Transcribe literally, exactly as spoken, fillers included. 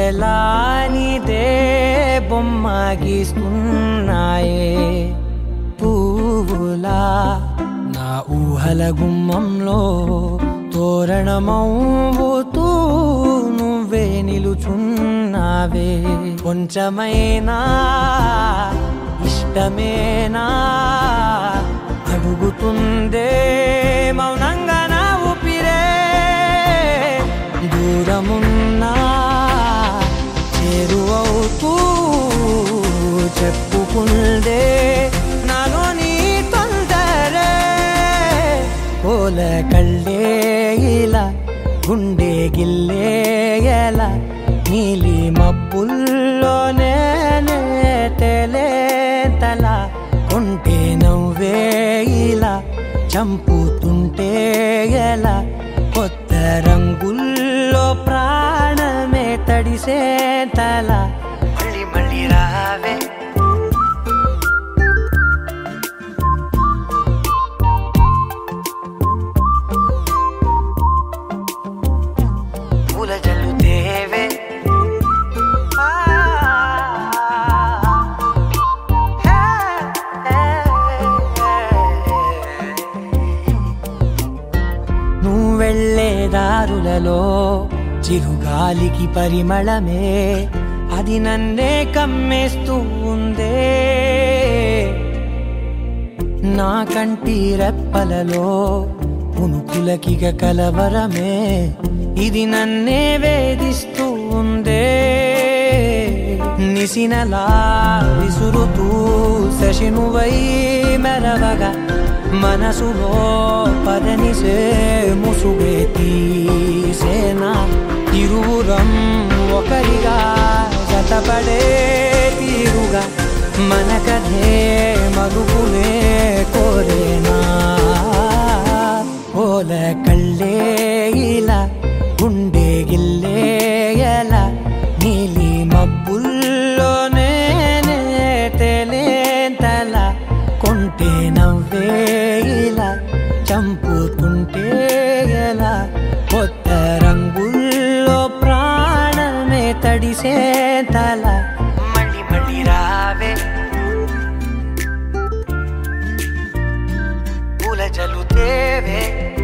గుండెలా నీదే బొమ్మ గీస్తున్నాయే పువ్వులా నా ఊహల గుమ్మంలో తోరణమవుతూ నువ్వే నిలుచున్నావే కొంచెమైనా ఇష్టమేనా అడుగుతుందే మౌనంగా నా ఊపిరే దూరమున్నా చేరువవుతూ చెప్పుకుందే నాలో నీ తొందరే పోల కళ్ళే ఇలా గుండె గిల్లే ఎలా నీలి మబ్బుల్లోనే తేలేంతల కొంటే నవ్వే ఇలా చంపుతుంటే ఎలా కొత్త రంగుల్లో ప్రాణమే తడిసే తల మళ్ళీ మళ్ళీ రావే పూల జల్లుతేవే నువ్వు వెళ్ళే దారులలో చిరుగాలికి పరిమళమే అది నన్నే కమ్మేస్తూ ఉందే నా కంటి రెప్పలలో పునుకులకిగ కలవరమే ఇది నన్నే వేధిస్తూ ఉందే నిసినలా విసురుతూ శశినువై మెరవగా మనసులో పదనిసే ముసుగే తీసేనా ఇరువురం ఒకరిగా జతపడే తీరుగా మన కథే మరుపునే కోరేనా పోల కళ్ళే ఇలా గుండె గిల్లే ఎలా నీలి మబ్బుల్లోనే తేలేంతల కొంటే నవ్వే ఇలా చంపుతుంటే ఎలా కొత్త రంగుల్లో ప్రాణమే తడిసే తల మళ్ళీ మళ్ళీ రావే పూల జల్లుతేవే